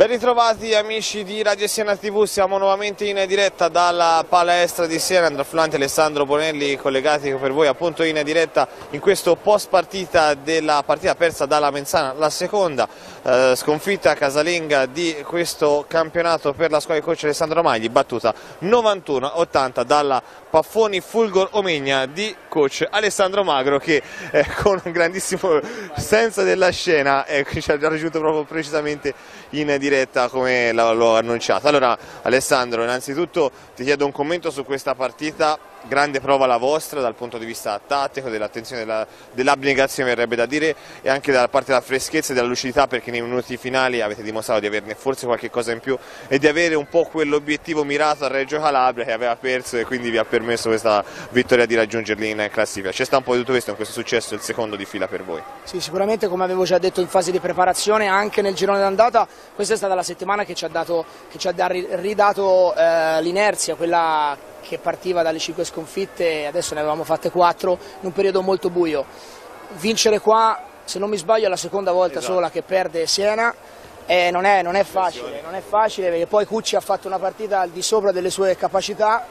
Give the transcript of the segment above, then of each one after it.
Ben ritrovati amici di Radio Siena TV, siamo nuovamente in diretta dalla palestra di Siena. Andrea Affullanti e Alessandro Bonelli collegati per voi appunto in diretta in questo post partita della partita persa dalla Menzana, la seconda sconfitta casalinga di questo campionato per la squadra di coach Alessandro Magli, battuta 91-80 dalla Paffoni Fulgor Omegna di coach Alessandro Magro, che con un grandissimo senso della scena ci ha raggiunto proprio precisamente in diretta come l'ho annunciato. Allora Alessandro, innanzitutto ti chiedo un commento su questa partita, grande prova la vostra dal punto di vista tattico, dell'attenzione, dell'abnegazione verrebbe da dire, e anche dalla parte della freschezza e della lucidità, perché nei minuti finali avete dimostrato di averne forse qualche cosa in più e di avere un po' quell'obiettivo mirato a Reggio Calabria che aveva perso e quindi vi ha permesso questa vittoria di raggiungerli in classifica. C'è sta un po' di tutto questo in questo successo, il secondo di fila per voi? Sì, sicuramente, come avevo già detto in fase di preparazione anche nel girone d'andata, questa è stata la settimana che ci ha ridato l'inerzia, quella che partiva dalle 5 sconfitte, adesso ne avevamo fatte 4 in un periodo molto buio. Vincere qua, se non mi sbaglio, è la seconda volta sola che perde Siena, e non è facile perché poi Cucci ha fatto una partita al di sopra delle sue capacità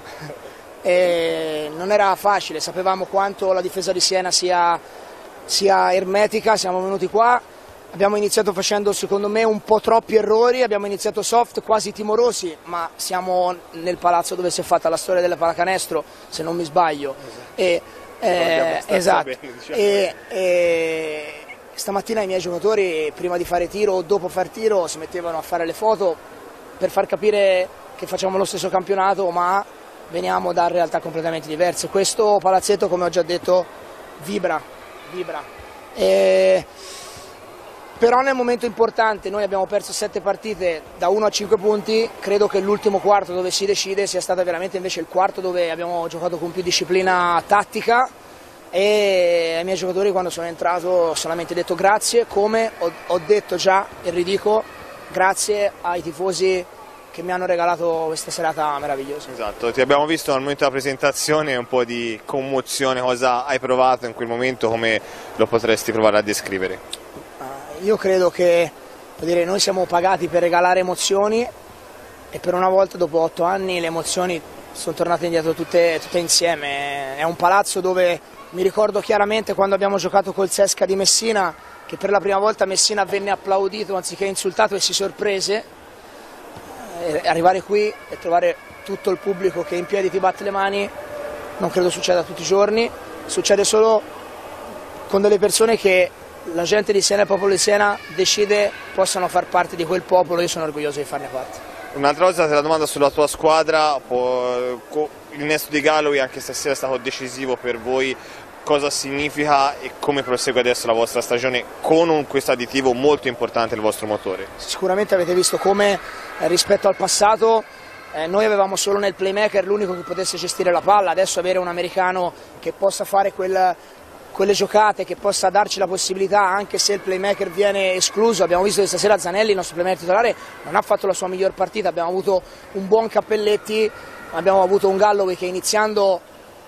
e non era facile, sapevamo quanto la difesa di Siena sia ermetica. Siamo venuti qua, abbiamo iniziato facendo secondo me un po' troppi errori, abbiamo iniziato soft, quasi timorosi, ma siamo nel palazzo dove si è fatta la storia della pallacanestro, se non mi sbaglio. Esatto. E stamattina i miei giocatori, prima di fare tiro o dopo far tiro, si mettevano a fare le foto per far capire che facciamo lo stesso campionato, ma veniamo da realtà completamente diverse. Questo palazzetto, come ho già detto, vibra. Però nel momento importante, noi abbiamo perso 7 partite da 1 a 5 punti, credo che l'ultimo quarto dove si decide sia stato veramente invece il quarto dove abbiamo giocato con più disciplina tattica, e ai miei giocatori quando sono entrato ho solamente detto grazie, come ho detto già e ridico grazie ai tifosi che mi hanno regalato questa serata meravigliosa. Esatto, ti abbiamo visto al momento della presentazione un po' di commozione, cosa hai provato in quel momento, come lo potresti provare a descrivere? Io credo che noi siamo pagati per regalare emozioni e per una volta dopo 8 anni le emozioni sono tornate indietro tutte insieme. È un palazzo dove mi ricordo chiaramente quando abbiamo giocato col Sesca di Messina, che per la prima volta Messina venne applaudito anziché insultato e si sorprese. Arrivare qui e trovare tutto il pubblico che in piedi ti batte le mani non credo succeda tutti i giorni, succede solo con delle persone che la gente di Siena e il popolo di Siena decide possano far parte di quel popolo. Io sono orgoglioso di farne parte. Un'altra cosa, te la domanda sulla tua squadra, l'innesto di Galloway anche stasera è stato decisivo per voi, cosa significa e come prosegue adesso la vostra stagione con questo additivo molto importante nel vostro motore? Sicuramente avete visto come rispetto al passato noi avevamo solo nel playmaker l'unico che potesse gestire la palla, adesso avere un americano che possa fare quelle giocate, che possa darci la possibilità, anche se il playmaker viene escluso. Abbiamo visto che stasera Zanelli, il nostro playmaker titolare, non ha fatto la sua miglior partita, abbiamo avuto un buon Cappelletti, abbiamo avuto un Galloway che iniziando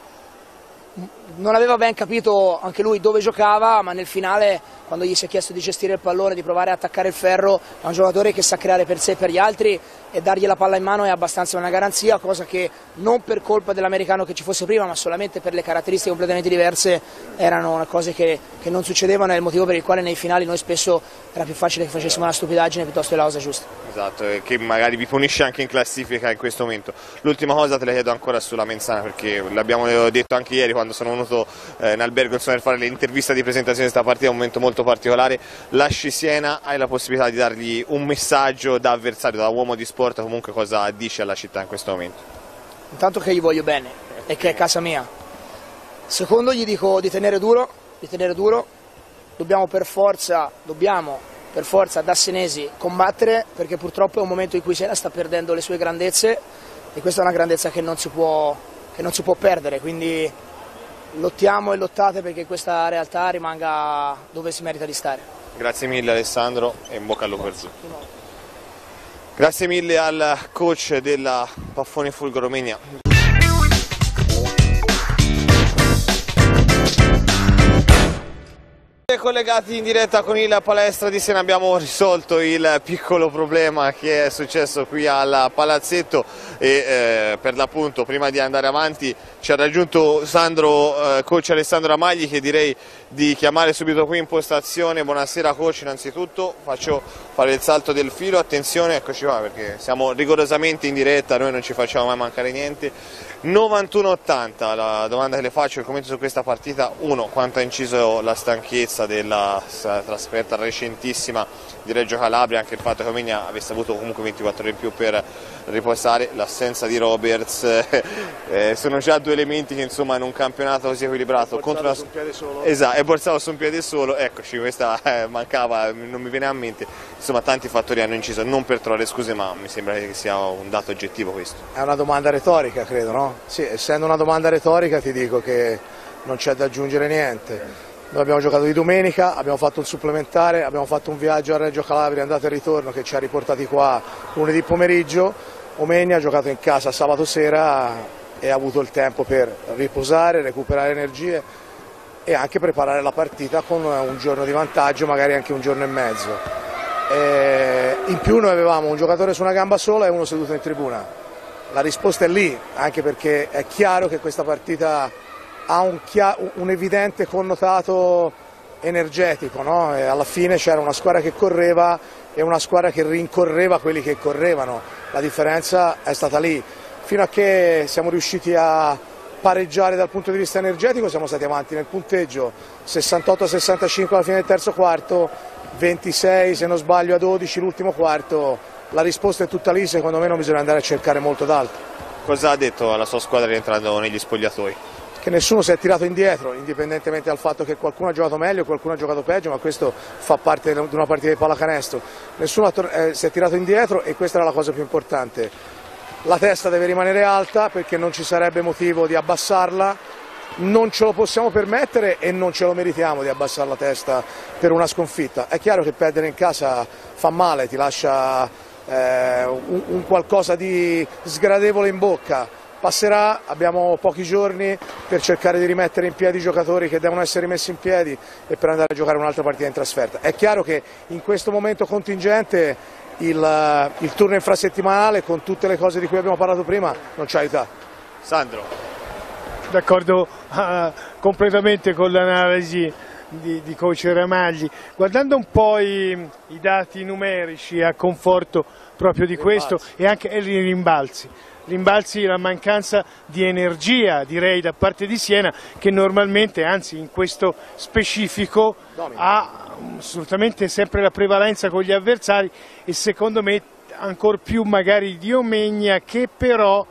non aveva ben capito anche lui dove giocava, ma nel finale, quando gli si è chiesto di gestire il pallone, di provare a attaccare il ferro, è un giocatore che sa creare per sé e per gli altri, e dargli la palla in mano è abbastanza una garanzia, cosa che non per colpa dell'americano che ci fosse prima, ma solamente per le caratteristiche completamente diverse erano cose che non succedevano, è il motivo per il quale nei finali noi spesso era più facile che facessimo una stupidaggine piuttosto che la cosa giusta. Esatto, che magari vi punisce anche in classifica in questo momento. L'ultima cosa te la chiedo ancora sulla Menzana, perché l'abbiamo detto anche ieri quando sono venuto in albergo per fare l'intervista di presentazione di questa partita, è un momento molto particolare. Lasci Siena, hai la possibilità di dargli un messaggio da avversario, da uomo di sport, comunque cosa dici alla città in questo momento? Intanto che gli voglio bene e che è casa mia. Secondo, gli dico di tenere duro, dobbiamo per forza da senesi combattere, perché purtroppo è un momento in cui Siena sta perdendo le sue grandezze e questa è una grandezza che non si può perdere, quindi lottiamo e lottate perché questa realtà rimanga dove si merita di stare. Grazie mille Alessandro e in bocca al lupo per tutto. Grazie mille al coach della Paffoni Fulgor Omegna. collegati in diretta con il Palestra di Siena, abbiamo risolto il piccolo problema che è successo qui al palazzetto e per l'appunto prima di andare avanti ci ha raggiunto coach Alessandro Amagli, che direi di chiamare subito qui in postazione. Buonasera coach, innanzitutto faccio fare il salto del filo, attenzione, eccoci qua perché siamo rigorosamente in diretta, noi non ci facciamo mai mancare niente. 91-80, la domanda che le faccio, il commento su questa partita: uno, quanto ha inciso la stanchezza della trasferta recentissima di Reggio Calabria, anche il fatto che Omegna avesse avuto comunque 24 ore in più per riposare, l'assenza di Roberts, sono già due elementi che insomma in un campionato così equilibrato contro una... su un piede solo. Esatto, è borsato su un piede solo, eccoci, questa mancava, non mi viene a mente, insomma tanti fattori hanno inciso, non per trovare scuse, ma mi sembra che sia un dato oggettivo questo. È una domanda retorica, credo, no? Sì, essendo una domanda retorica ti dico che non c'è da aggiungere niente. Noi abbiamo giocato di domenica, abbiamo fatto un supplementare, abbiamo fatto un viaggio a Reggio Calabria andata e ritorno che ci ha riportati qua lunedì pomeriggio. Omegna ha giocato in casa sabato sera e ha avuto il tempo per riposare, recuperare energie e anche preparare la partita con un giorno di vantaggio, magari anche un giorno e mezzo. In più noi avevamo un giocatore su una gamba sola e uno seduto in tribuna. La risposta è lì, anche perché è chiaro che questa partita ha un evidente connotato energetico, no? E alla fine c'era una squadra che correva e una squadra che rincorreva quelli che correvano, la differenza è stata lì. Fino a che siamo riusciti a pareggiare dal punto di vista energetico siamo stati avanti nel punteggio, 68-65 alla fine del terzo quarto, 26 se non sbaglio a 12 l'ultimo quarto. La risposta è tutta lì, secondo me non bisogna andare a cercare molto d'altro. Cosa ha detto alla sua squadra rientrando negli spogliatoi? Che nessuno si è tirato indietro, indipendentemente dal fatto che qualcuno ha giocato meglio e qualcuno ha giocato peggio, ma questo fa parte di una partita di pallacanestro. Nessuno si è tirato indietro e questa era la cosa più importante. La testa deve rimanere alta perché non ci sarebbe motivo di abbassarla, non ce lo possiamo permettere e non ce lo meritiamo di abbassare la testa per una sconfitta. È chiaro che perdere in casa fa male, ti lascia un qualcosa di sgradevole in bocca. Passerà, abbiamo pochi giorni per cercare di rimettere in piedi i giocatori che devono essere rimessi in piedi e per andare a giocare un'altra partita in trasferta. È chiaro che in questo momento contingente il turno infrasettimanale, con tutte le cose di cui abbiamo parlato prima, non ci aiuta. Sandro. D'accordo completamente con l'analisi di coach Ramagli. Guardando un po' i dati numerici a conforto proprio di questo e anche i rimbalzi, la mancanza di energia direi da parte di Siena, che normalmente, anzi in questo specifico, ha assolutamente sempre la prevalenza con gli avversari e secondo me ancor più magari di Omegna, che però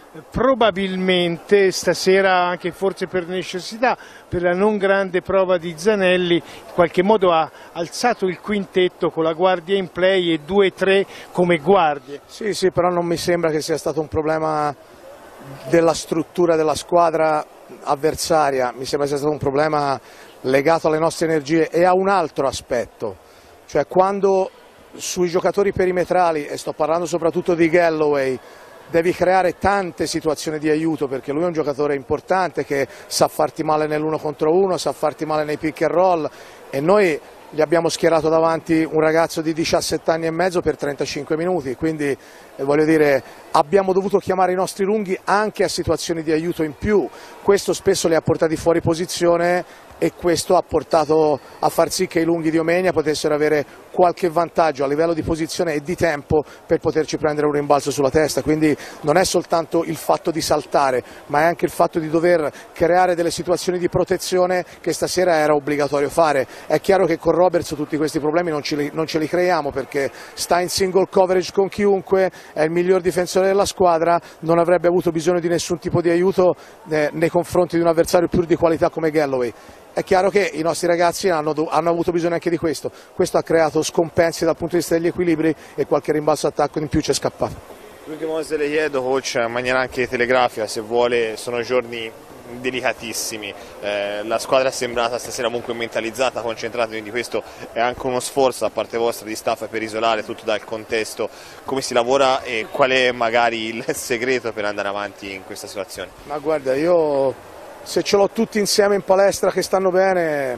probabilmente stasera, anche forse per necessità, per la non grande prova di Zanelli, in qualche modo ha alzato il quintetto con la guardia in play e 2-3 come guardie. Sì, però non mi sembra che sia stato un problema della struttura della squadra avversaria, mi sembra sia stato un problema legato alle nostre energie e a un altro aspetto, cioè quando sui giocatori perimetrali, e sto parlando soprattutto di Galloway, devi creare tante situazioni di aiuto, perché lui è un giocatore importante che sa farti male nell'1 contro 1, sa farti male nei pick and roll, e noi gli abbiamo schierato davanti un ragazzo di 17 anni e mezzo per 35 minuti, quindi voglio dire, abbiamo dovuto chiamare i nostri lunghi anche a situazioni di aiuto in più. Questo spesso li ha portati fuori posizione e questo ha portato a far sì che i lunghi di Omegna potessero avere qualche vantaggio a livello di posizione e di tempo per poterci prendere un rimbalzo sulla testa. Quindi non è soltanto il fatto di saltare, ma è anche il fatto di dover creare delle situazioni di protezione che stasera era obbligatorio fare. È chiaro che con Roberts tutti questi problemi non ce li creiamo, perché sta in single coverage con chiunque, è il miglior difensore della squadra, non avrebbe avuto bisogno di nessun tipo di aiuto nei confronti di un avversario più di qualità come Galloway. È chiaro che i nostri ragazzi hanno avuto bisogno anche di questo ha creato scompensi dal punto di vista degli equilibri e qualche rimbalzo attacco in più ci è scappato. L'ultima cosa le chiedo, coach, in maniera anche telegrafica, se vuole, sono giorni delicatissimi, la squadra è sembrata stasera comunque mentalizzata, concentrata, quindi questo è anche uno sforzo da parte vostra di staff per isolare tutto dal contesto. Come si lavora e qual è magari il segreto per andare avanti in questa situazione? Ma guarda, io se ce l'ho tutti insieme in palestra che stanno bene,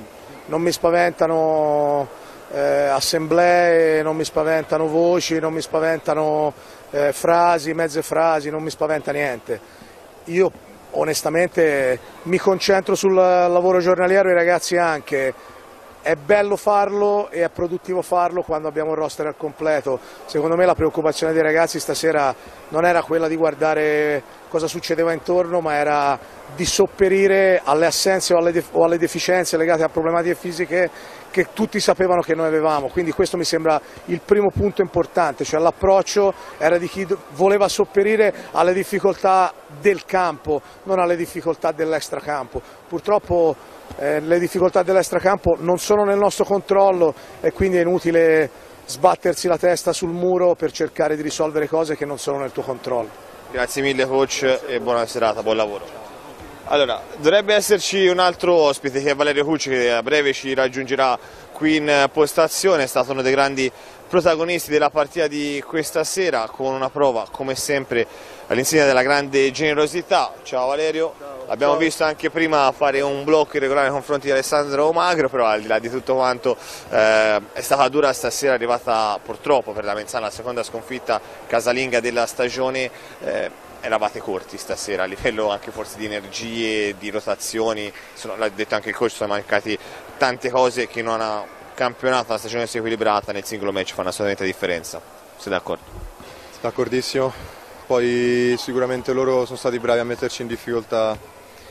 non mi spaventano assemblee, non mi spaventano voci, non mi spaventano frasi, mezze frasi, non mi spaventa niente. Io onestamente mi concentro sul lavoro giornaliero, i ragazzi anche. È bello farlo e è produttivo farlo quando abbiamo il roster al completo. Secondo me la preoccupazione dei ragazzi stasera non era quella di guardare cosa succedeva intorno, ma era di sopperire alle assenze o alle deficienze legate a problematiche fisiche che tutti sapevano che noi avevamo. Quindi questo mi sembra il primo punto importante, cioè l'approccio era di chi voleva sopperire alle difficoltà del campo, non alle difficoltà dell'extracampo. Purtroppo le difficoltà dell'extracampo non sono nel nostro controllo e quindi è inutile sbattersi la testa sul muro per cercare di risolvere cose che non sono nel tuo controllo. Grazie mille coach e buona serata, buon lavoro. Allora, dovrebbe esserci un altro ospite che è Valerio Cucci, che a breve ci raggiungerà qui in postazione, è stato uno dei grandi protagonisti della partita di questa sera, con una prova come sempre all'insegna della grande generosità. Ciao Valerio. L'abbiamo visto anche prima fare un blocco irregolare nei confronti di Alessandro Magro, però al di là di tutto quanto è stata dura stasera, arrivata purtroppo per la Menzana la seconda sconfitta casalinga della stagione. Eravate corti stasera a livello anche forse di energie, di rotazioni, l'ha detto anche il coach, sono mancati tante cose che in un campionato, una stagione si equilibrata, nel singolo match fanno assolutamente differenza. Sei d'accordo? Sono d'accordissimo, poi sicuramente loro sono stati bravi a metterci in difficoltà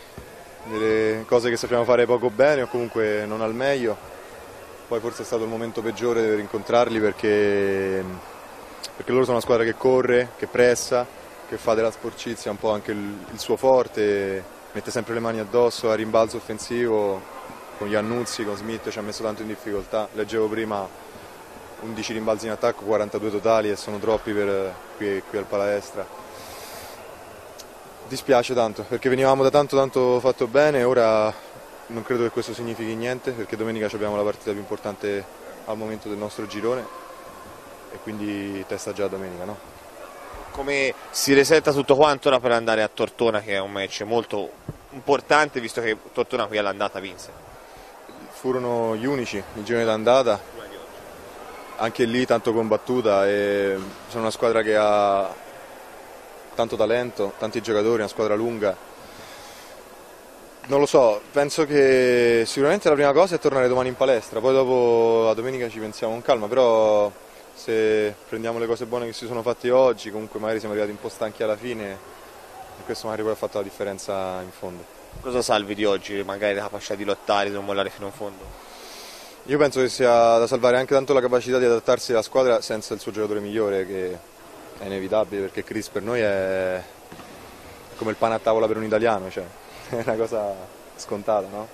delle cose che sappiamo fare poco bene o comunque non al meglio. Poi forse è stato il momento peggiore per incontrarli perché loro sono una squadra che corre, che pressa, che fa della sporcizia un po' anche il suo forte, mette sempre le mani addosso, a rimbalzo offensivo, con Iannuzzi, con Smith ci ha messo tanto in difficoltà. Leggevo prima 11 rimbalzi in attacco, 42 totali e sono troppi per qui al palestra. Dispiace tanto perché venivamo da tanto fatto bene, ora non credo che questo significhi niente perché domenica abbiamo la partita più importante al momento del nostro girone e quindi testa già domenica, no? Come si resetta tutto quanto ora per andare a Tortona, che è un match molto importante visto che Tortona qui all'andata vinse? Furono gli unici, il girone d'andata, anche lì tanto combattuta e sono una squadra che ha tanto talento, tanti giocatori, una squadra lunga. Non lo so, penso che sicuramente la prima cosa è tornare domani in palestra, poi dopo a domenica ci pensiamo con calma, però se prendiamo le cose buone che si sono fatte oggi, comunque magari siamo arrivati un po' stanchi alla fine e questo magari poi ha fatto la differenza in fondo. Cosa salvi di oggi? Magari la capacità di lottare, di non mollare fino in fondo? Io penso che sia da salvare anche tanto la capacità di adattarsi alla squadra senza il suo giocatore migliore, che è inevitabile perché Chris per noi è come il pane a tavola per un italiano, cioè è una cosa scontata, no?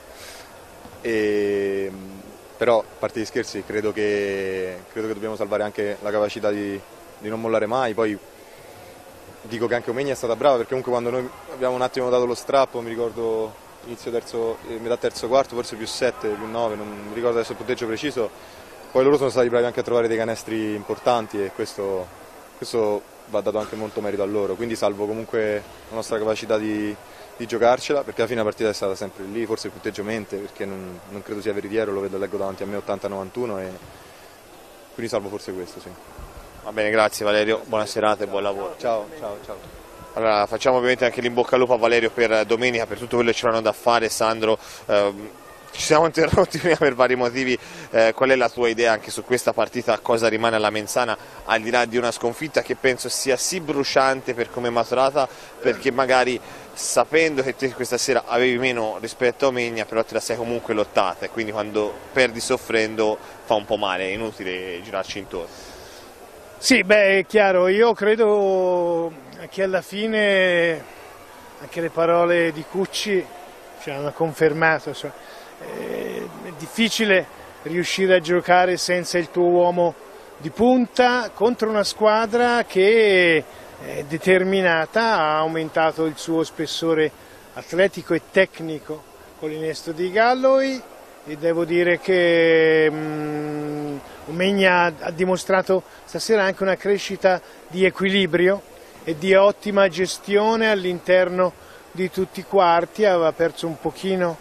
Però a parte gli scherzi credo che dobbiamo salvare anche la capacità di non mollare mai. Poi dico che anche Omegna è stata brava perché comunque quando noi abbiamo un attimo dato lo strappo, mi ricordo inizio metà terzo quarto, forse +7, +9, non mi ricordo adesso il punteggio preciso, poi loro sono stati bravi anche a trovare dei canestri importanti e questo va dato anche molto merito a loro, quindi salvo comunque la nostra capacità di giocarcela, perché alla fine la partita è stata sempre lì, forse il punteggio mente, perché non credo sia veritiero, lo leggo davanti a me 80-91 e quindi salvo forse questo, sì. Va bene, grazie Valerio, buona serata e buon lavoro. Ciao. Allora, facciamo ovviamente anche l'in bocca al lupo a Valerio per domenica, per tutto quello che ci avranno da fare. Sandro, ci siamo interrotti prima per vari motivi, qual è la tua idea anche su questa partita, cosa rimane alla Menzana al di là di una sconfitta che penso sia sì bruciante per come è maturata, perché magari sapendo che te questa sera avevi meno rispetto a Omegna, però te la sei comunque lottata e quindi quando perdi soffrendo fa un po' male, è inutile girarci intorno. Sì, beh, è chiaro, io credo che alla fine anche le parole di Cucci ci hanno confermato, è difficile riuscire a giocare senza il tuo uomo di punta contro una squadra che è determinata, ha aumentato il suo spessore atletico e tecnico con l'innesto di Galloway e devo dire che Omegna ha dimostrato stasera anche una crescita di equilibrio e di ottima gestione all'interno di tutti i quarti, aveva perso un pochino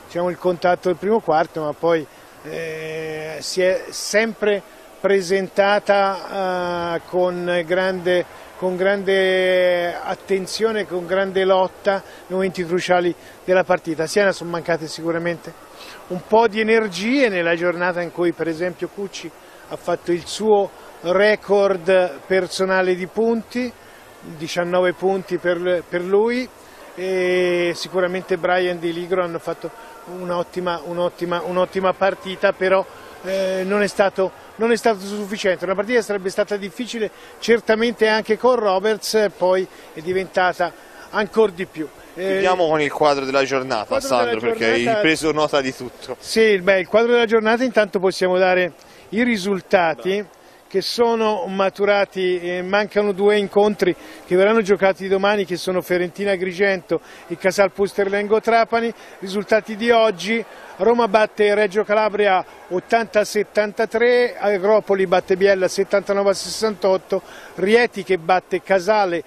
il contatto del primo quarto, ma poi si è sempre presentata con grande attenzione, con grande lotta nei momenti cruciali della partita. A Siena sono mancate sicuramente un po' di energie nella giornata in cui per esempio Cucci ha fatto il suo record personale di punti, 19 punti per lui, e sicuramente Brian Di Ligro hanno fatto un'ottima partita, però non è stato sufficiente. Una partita sarebbe stata difficile certamente anche con Roberts, poi è diventata ancora di più. Chiudiamo con il quadro della giornata, Sandro, perché hai preso nota di tutto. Sì, il quadro della giornata, intanto possiamo dare i risultati che sono maturati. Mancano 2 incontri che verranno giocati domani, che sono Fiorentina-Agrigento e Casal Pusterlengo-Trapani. Risultati di oggi: Roma batte Reggio Calabria 80-73, Agropoli batte Biella 79-68, Rieti che batte Casale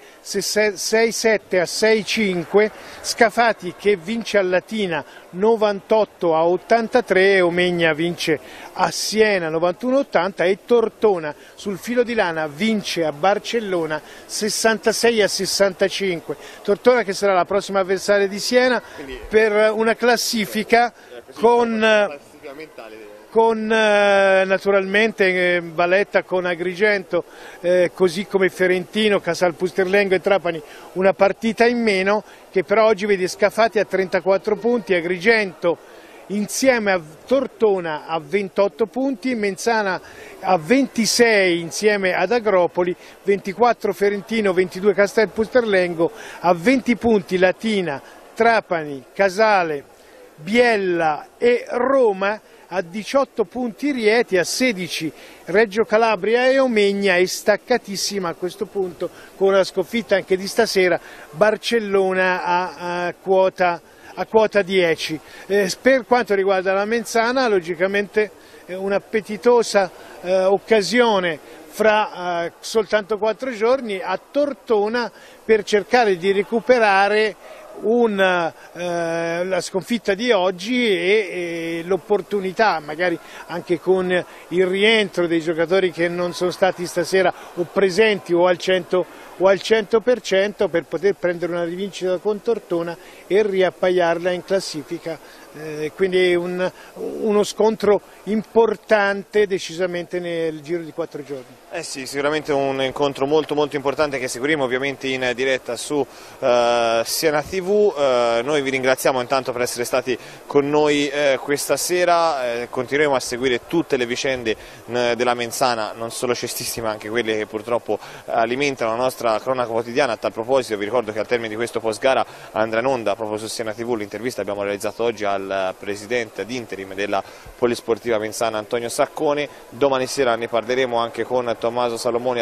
6-7-6-5, Scafati che vince a Latina 98-83, Omegna vince a Siena 91-80 e Tortona sul filo di lana vince a Barcellona 66-65. Tortona che sarà la prossima avversaria di Siena per una classifica con naturalmente Valletta con Agrigento, così come Ferentino, Casal Pusterlengo e Trapani una partita in meno, che però oggi vede Scafati a 34 punti, Agrigento insieme a Tortona a 28 punti, Menzana a 26 insieme ad Agropoli, 24 Ferentino, 22 Castel Pusterlengo, a 20 punti Latina, Trapani, Casale, Biella e Roma, a 18 punti Rieti, a 16 Reggio Calabria e Omegna, e staccatissima a questo punto con la sconfitta anche di stasera Barcellona a quota 10. Per quanto riguarda la Menzana, logicamente un'appetitosa occasione fra soltanto 4 giorni a Tortona per cercare di recuperare la sconfitta di oggi e l'opportunità, magari anche con il rientro dei giocatori che non sono stati stasera o presenti o al 100%, per poter prendere una rivincita con Tortona e riappaiarla in classifica. Quindi uno scontro importante decisamente nel giro di 4 giorni. Sì, sicuramente un incontro molto importante che seguiremo ovviamente in diretta su Siena TV. Noi vi ringraziamo intanto per essere stati con noi questa sera, continueremo a seguire tutte le vicende della Menzana, non solo cestissime, anche quelle che purtroppo alimentano la nostra cronaca quotidiana. A tal proposito vi ricordo che al termine di questo post gara andrà in onda proprio su Siena TV l'intervista che abbiamo realizzato oggi al presidente ad interim della Polisportiva Menzana, Antonio Saccone. Domani sera ne parleremo anche con Tommaso Salomoni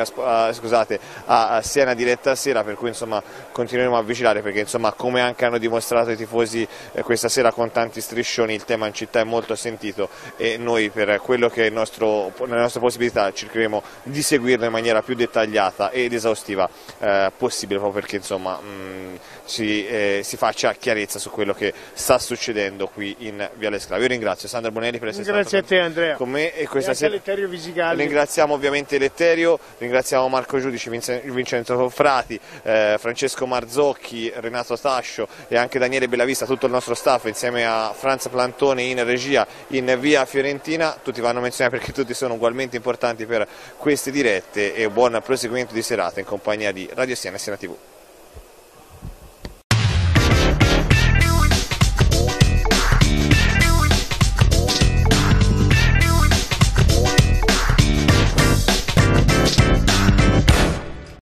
a Siena Diretta Sera, per cui insomma continueremo a vigilare, perché insomma, come anche hanno dimostrato i tifosi questa sera con tanti striscioni, il tema in città è molto sentito e noi, per quello che è nelle nostre possibilità, cercheremo di seguirlo in maniera più dettagliata ed esaustiva possibile, proprio perché insomma si faccia chiarezza su quello che sta succedendo qui in Viale Sclavo. Io ringrazio Sandro Bonelli per essere Grazie stato a te, Andrea. con me e questa sera Letterio Visigalli. Ringraziamo ovviamente Letterio, ringraziamo Marco Giudici, Vincenzo Frati, Francesco Marzocchi, Renato Tascio e anche Daniele Bellavista, tutto il nostro staff insieme a Franz Plantone in regia in via Fiorentina. Tutti vanno menzionati perché tutti sono ugualmente importanti per queste dirette, e buon proseguimento di serata in compagnia di Radio Siena e Siena TV.